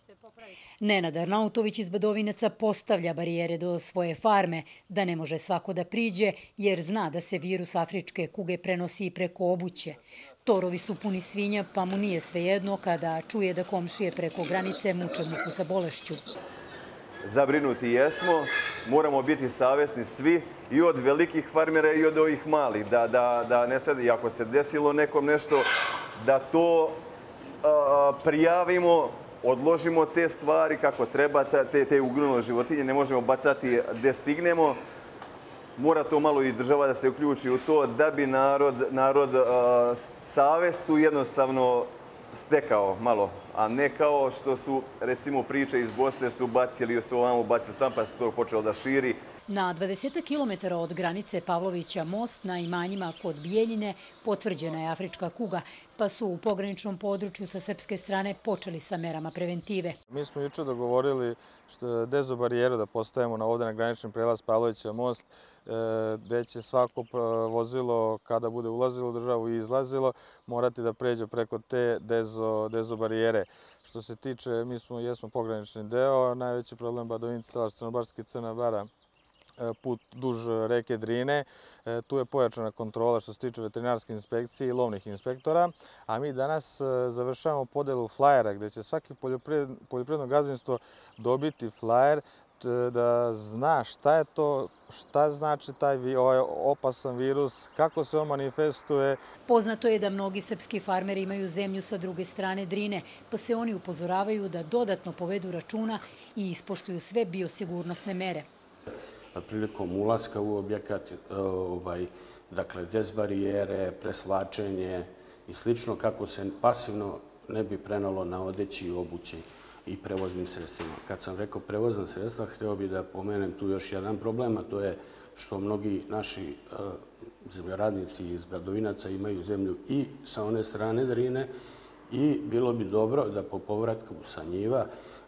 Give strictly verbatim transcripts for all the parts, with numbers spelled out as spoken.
Nenad Arnautović iz Badovinaca postavlja barijere do svoje farme, da ne može svako da priđe, jer zna da se virus afričke kuge prenosi i preko obuće. Torovi su puni svinja, pa mu nije svejedno kada čuje da komšije preko granice muče muku sa bolešću. Zabrinuti jesmo, moramo biti savjesni svi, i od velikih farmera i od ovih malih, da, da, da ne sad, i ako se desilo nekom nešto, da to a, prijavimo, odložimo te stvari kako treba, te, te uginule životinje, ne možemo bacati gde stignemo. Mora to malo i država da se uključi u to da bi narod, narod a, savjestu jednostavno stekao malo, a ne kao što su, recimo, priče iz Bosne su bacili, su ovamo bacili stan, pa se to počelo da širi. Na dvadesetak kilometara od granice Pavlovića most na imanjima kod Bijeljine potvrđena je afrička kuga, pa su u pograničnom području sa srpske strane počeli sa merama preventive. Mi smo juče dogovorili dezobarijeru da postavimo na ovde na granični prelaz Pavlovića most, gde će svako vozilo kada bude ulazilo u državu i izlazilo morati da pređe preko te dezo, dezobarijere. Što se tiče, mi smo, jesmo pogranični deo, najveći problem Badovinci, Salaš, Crnobarski, Crna Bara, put duž reke Drine. Tu je pojačana kontrola što se tiče veterinarske inspekcije i lovnih inspektora, a mi danas završavamo podelu flajera gde će svaki poljoprivredno gazdinstvo dobiti flajer da zna šta je to, šta znači taj ovaj opasan virus, kako se on manifestuje. Poznato je da mnogi srpski farmeri imaju zemlju sa druge strane Drine, pa se oni upozoravaju da dodatno povedu računa i ispoštuju sve biosigurnosne mere. Prilikom ulaska u objekat, ovaj, dakle, dezbarijere, presvlačenje i slično, kako se pasivno ne bi prenalo na odeći, obući i prevoznim sredstvima. Kad sam rekao prevozna sredstva, hteo bih da pomenem tu još jedan problem, a to je što mnogi naši zemljoradnici iz Badovinaca imaju zemlju i sa one strane Drine i bilo bi dobro da po povratku sa njiva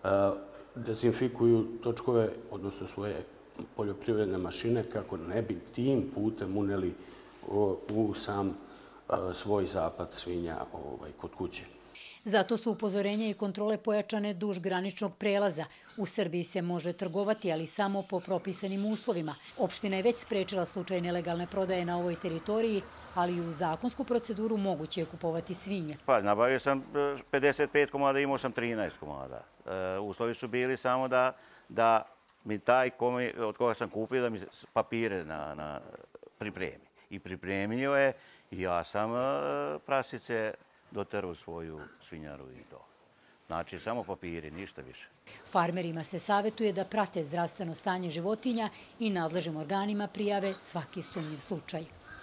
dezinfikuju točkove, odnosno svoje poljoprivredne mašine, kako ne bi tim putem uneli u sam svoj zapad svinja kod kuće. Zato su upozorenja i kontrole pojačane duž graničnog prelaza. U Srbiji se može trgovati, ali samo po propisanim uslovima. Opština je već sprečila slučaj nelegalne prodaje na ovoj teritoriji, ali u zakonsku proceduru moguće je kupovati svinje. Pa, nabavio sam pedeset pet komada, imao sam trinaest komada. Uslovi su bili samo da, da mi taj od koga sam kupio da mi papire na, na pripremi. I pripremio je i ja sam prasice doterao u svoju svinjaru i to. Znači, samo papiri, ništa više. Farmerima se savjetuje da prate zdravstveno stanje životinja i nadležnim organima prijave svaki sumnjiv slučaj.